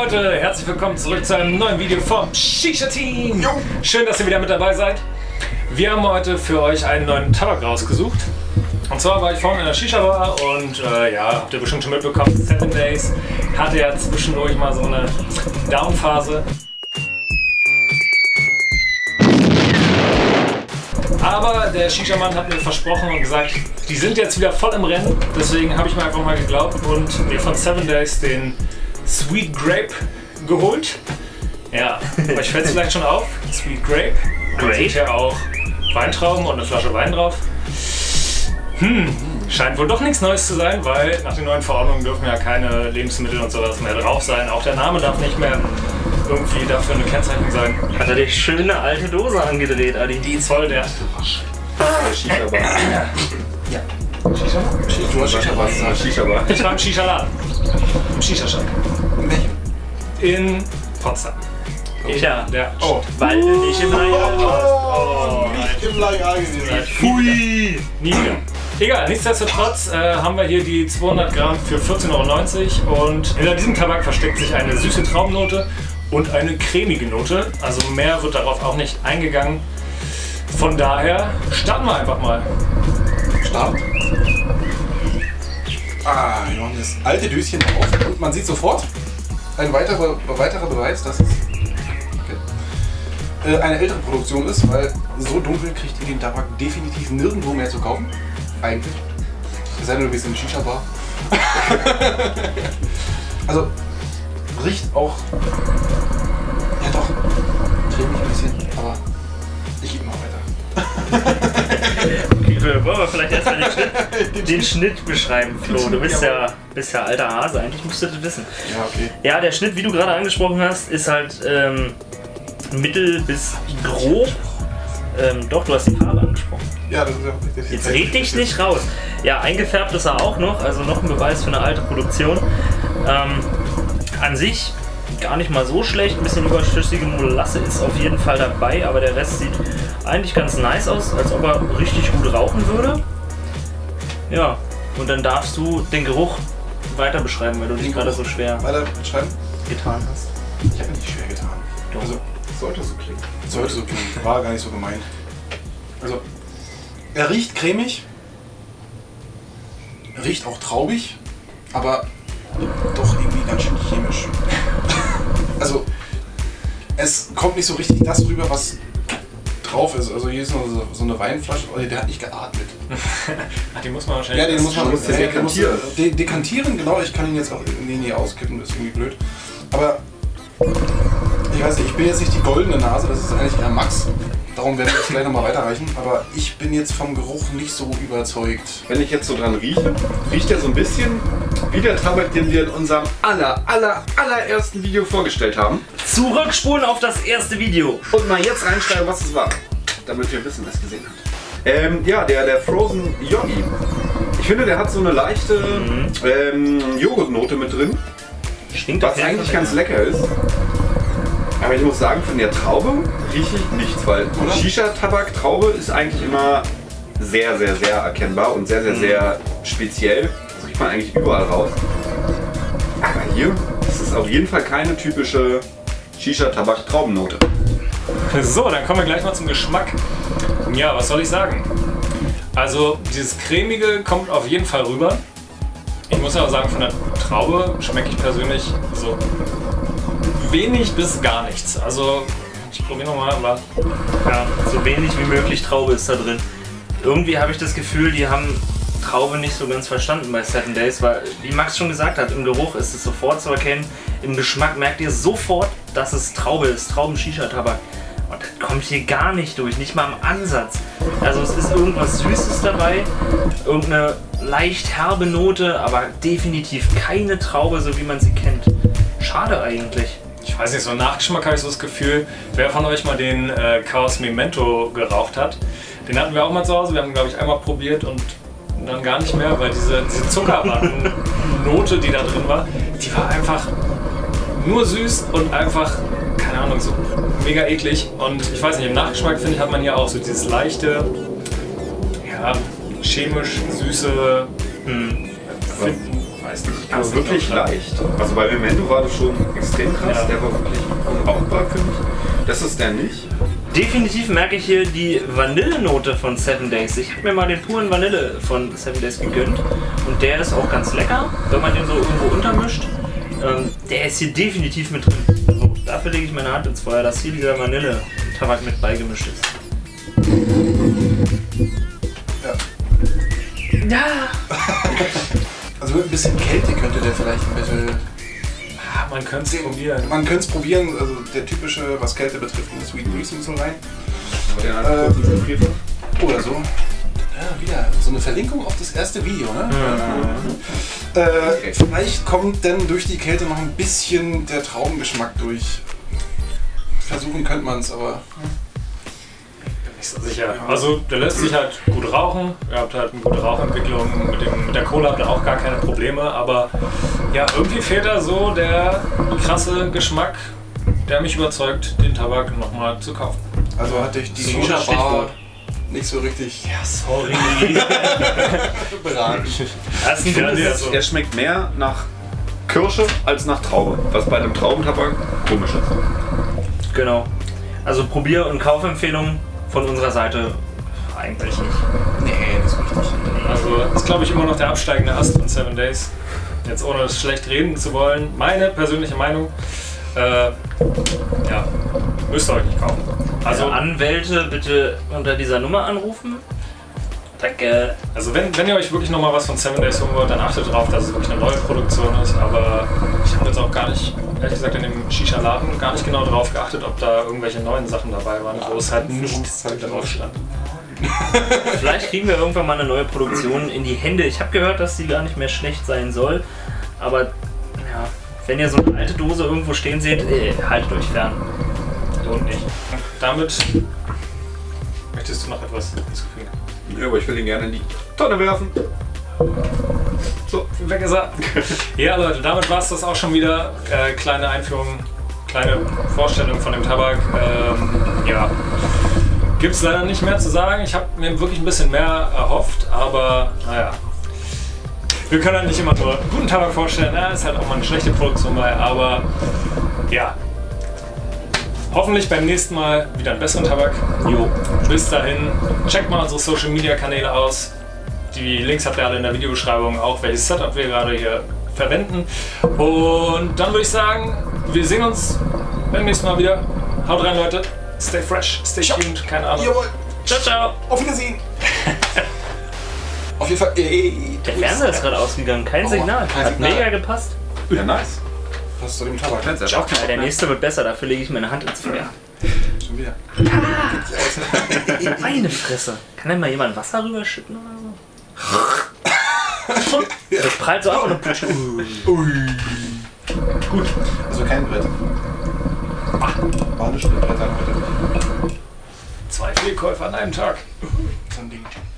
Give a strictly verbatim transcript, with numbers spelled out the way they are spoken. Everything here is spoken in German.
Leute, herzlich willkommen zurück zu einem neuen Video vom Shisha Team. Jo. Schön, dass ihr wieder mit dabei seid. Wir haben heute für euch einen neuen Tabak rausgesucht. Und zwar war ich vorhin in der Shisha Bar und äh, ja, habt ihr bestimmt schon mitbekommen, Seven Days hatte ja zwischendurch mal so eine Down-Phase. Aber der Shisha-Mann hat mir versprochen und gesagt, die sind jetzt wieder voll im Rennen. Deswegen habe ich mir einfach mal geglaubt und mir von Seven Days den Sweet Grape geholt. Ja, euch fällt es vielleicht schon auf. Sweet Grape. Da sind ja auch Weintrauben und eine Flasche Wein drauf. Hm, scheint wohl doch nichts Neues zu sein, weil nach den neuen Verordnungen dürfen ja keine Lebensmittel und sowas mehr drauf sein. Auch der Name darf nicht mehr irgendwie dafür eine Kennzeichnung sein. Hat er die schöne alte Dose angedreht, Adi? Die ist voll der. Shisha-Bar. Ja. Shisha-Bar? Du hast Shisha-Bar, das ist Shisha-Bar. Ich war im Shisha-Laden. Im Shisha-Shop. In welchem? In Potsdam. Ja, der. Oh. Weil du nicht im Lager warst. Oh, nicht im Lager gewesen. Pfui! Nie wieder. Egal, nichtsdestotrotz äh, haben wir hier die zweihundert Gramm für vierzehn Euro neunzig und hinter diesem Tabak versteckt sich eine süße Traubennote und eine cremige Note. Also mehr wird darauf auch nicht eingegangen. Von daher starten wir einfach mal. Start. Ah, wir machen das alte Döschen auf und man sieht sofort ein weiterer, weiterer Beweis, dass es okay, äh, eine ältere Produktion ist, weil so dunkel kriegt ihr den Tabak definitiv nirgendwo mehr zu kaufen. Eigentlich. Es sei denn, du bist in der Shisha-Bar. Also, riecht auch. Ja, doch. Cremig ein bisschen, aber ich gebe mal weiter. Okay, wollen wir vielleicht erstmal den Schnitt, den Schnitt beschreiben, Flo. Du bist ja, bist ja alter Hase, eigentlich müsstest du das wissen. Ja, okay. Ja, der Schnitt, wie du gerade angesprochen hast, ist halt ähm, mittel bis grob. Ähm, doch, du hast die Farbe angesprochen. Ja, das ist ja richtig. Jetzt red dich nicht raus. Ja, eingefärbt ist er auch noch, also noch ein Beweis für eine alte Produktion. Ähm, an sich gar nicht mal so schlecht, ein bisschen überschüssige Molasse ist auf jeden Fall dabei, aber der Rest sieht eigentlich ganz nice aus, als ob er richtig gut rauchen würde. Ja, und dann darfst du den Geruch weiter beschreiben, weil du dich gerade so schwer weiter beschreiben getan hast. Ich habe mir nicht schwer getan. Doch. Also, sollte so klingen. Sollte so klingen. War gar nicht so gemeint. Also, er riecht cremig, riecht auch traubig, aber doch irgendwie ganz schön chemisch. Also, es kommt nicht so richtig das rüber, was drauf ist. Also hier ist noch so, so eine Weinflasche, oh, der hat nicht geatmet. Ach, die muss man wahrscheinlich. Ja, den muss man muss ja, dekantieren. muss, de dekantieren, genau. Ich kann ihn jetzt auch nee, nee, auskippen, das ist irgendwie blöd. Aber ich weiß nicht, ich bin jetzt nicht die goldene Nase, das ist eigentlich eher Max. Darum werden wir jetzt gleich nochmal weiterreichen. Aber ich bin jetzt vom Geruch nicht so überzeugt. Wenn ich jetzt so dran rieche, riecht er so ein bisschen wie der Tabak, den wir in unserem aller, aller, allerersten Video vorgestellt haben. Zurückspulen auf das erste Video. Und mal jetzt reinschreiben, was es war, damit wir wissen, wer es gesehen hat. Ähm, ja, der, der Frozen Yogi. Ich finde, der hat so eine leichte mhm. ähm, Joghurtnote mit drin. Stinkt was eigentlich ganz lecker ist. Aber ich muss sagen, von der Traube rieche ich nichts, weil Shisha-Tabak, Traube ist eigentlich immer sehr, sehr, sehr erkennbar und sehr, sehr, sehr speziell. Das riecht man eigentlich überall raus. Aber hier ist es auf jeden Fall keine typische Shisha-Tabak-Traubennote. So, dann kommen wir gleich mal zum Geschmack. Ja, was soll ich sagen? Also, dieses cremige kommt auf jeden Fall rüber. Ich muss aber sagen, von der Traube schmecke ich persönlich so wenig bis gar nichts. Also, ich probiere nochmal, aber ja, so wenig wie möglich Traube ist da drin. Irgendwie habe ich das Gefühl, die haben Traube nicht so ganz verstanden bei Seven Days, weil, wie Max schon gesagt hat, im Geruch ist es sofort zu erkennen, im Geschmack merkt ihr sofort, dass es Traube ist, Trauben-Shisha-Tabak. Und das kommt hier gar nicht durch, nicht mal im Ansatz. Also es ist irgendwas Süßes dabei, irgendeine leicht herbe Note, aber definitiv keine Traube, so wie man sie kennt. Schade eigentlich. Ich weiß nicht, so im Nachgeschmack habe ich so das Gefühl, wer von euch mal den äh, Chaos Memento geraucht hat, den hatten wir auch mal zu Hause, wir haben ihn glaube ich einmal probiert und dann gar nicht mehr, weil diese, diese Zuckerwatten-Note, die da drin war, die war einfach nur süß und einfach, keine Ahnung, so mega eklig. Und ich weiß nicht, im Nachgeschmack finde ich, hat man hier auch so dieses leichte, ja, chemisch süße, hm, weiß nicht. Aber Kannst wirklich nicht aufschlagen. leicht. Also bei Memento war das schon extrem krass. Ja. Der war wirklich unrauchbar, finde ich. Das ist der nicht. Definitiv merke ich hier die Vanillenote von Seven Days. Ich habe mir mal den puren Vanille von Seven Days gegönnt und der ist auch ganz lecker, wenn man den so irgendwo untermischt. Ähm, der ist hier definitiv mit drin. Also, dafür lege ich meine Hand ins Feuer, dass hier dieser Vanille-Tabak mit beigemischt ist. Ja. Ja! Also mit ein bisschen Kälte könnte der vielleicht ein bisschen. Ah, man könnte es probieren. Man könnte es probieren, also der typische, was Kälte betrifft, in Sweet Greasing so rein. Aber den hat kurz ins Gefrier. Oder so. Ja, wieder so eine Verlinkung auf das erste Video, ne? Mhm. Äh, Okay. Vielleicht kommt dann durch die Kälte noch ein bisschen der Traubengeschmack durch. Versuchen könnte man es, aber. Nicht so sicher. Also der lässt sich halt gut rauchen. Ihr habt halt eine gute Rauchentwicklung. Mit, dem, mit der Cola habt ihr auch gar keine Probleme. Aber ja, irgendwie fehlt da so der krasse Geschmack, der mich überzeugt, den Tabak nochmal zu kaufen. Also hatte ich die Das ist ein guter Shisha-Bar Stichwort. nicht so richtig Ja, sorry. beraten. Das ist ein Ja, gutes- nee, also- Er schmeckt mehr nach Kirsche als nach Traube. Was bei dem Traubentabak komisch ist. Genau. Also Probier- und Kaufempfehlungen von unserer Seite eigentlich nicht. Nee, das ist richtig. Also ist, glaube ich, immer noch der absteigende Ast von Seven Days. Jetzt ohne es schlecht reden zu wollen. Meine persönliche Meinung. Äh, ja, müsst ihr euch nicht kaufen. Also Also, Anwälte bitte unter dieser Nummer anrufen. Danke. also wenn, wenn ihr euch wirklich nochmal was von Seven Days holen wollt, dann achtet darauf, dass es wirklich eine neue Produktion ist. Aber ich habe jetzt auch gar nicht, ehrlich gesagt, in dem Shisha-Laden gar nicht genau darauf geachtet, ob da irgendwelche neuen Sachen dabei waren, wo es halt nicht drauf stand. Vielleicht kriegen wir irgendwann mal eine neue Produktion in die Hände. Ich habe gehört, dass sie gar nicht mehr schlecht sein soll. Aber ja, wenn ihr so eine alte Dose irgendwo stehen seht, äh, haltet euch fern. Lohnt nicht. Damit möchtest du noch etwas hinzufügen? Ja, aber ich will ihn gerne in die Tonne werfen. So, weg ist er. Ja, Leute, damit war es das auch schon wieder. Äh, kleine Einführung, kleine Vorstellung von dem Tabak. Ähm, ja, gibt es leider nicht mehr zu sagen. Ich habe mir wirklich ein bisschen mehr erhofft, aber naja. Wir können halt nicht immer nur guten Tabak vorstellen. Da ist halt auch mal eine schlechte Produktion bei, aber ja. Hoffentlich beim nächsten Mal wieder einen besseren Tabak. Jo. Bis dahin, checkt mal unsere Social Media Kanäle aus. Die Links habt ihr alle in der Videobeschreibung, auch welches Setup wir gerade hier verwenden. Und dann würde ich sagen, wir sehen uns beim nächsten Mal wieder. Haut rein, Leute. Stay fresh, stay tuned, keine Ahnung. Jawohl, Ciao, ciao. auf Wiedersehen. Auf jeden Fall. Ey, Der Fernseher ist gerade ausgegangen, kein Oh, Signal. kein Hat Signal. mega gepasst. Ja, nice. Was zu dem Tabak? Fenster. Ja, der nächste wird besser, dafür lege ich meine Hand ins Feuer. Schon wieder. Meine Fresse. Kann denn mal jemand Wasser rüberschütten oder so? Das prallt so ab und dann Ui. Gut. Also kein Brett. War eine Spielbretter heute. Zwei Fehlkäufe an einem Tag. So ein Ding.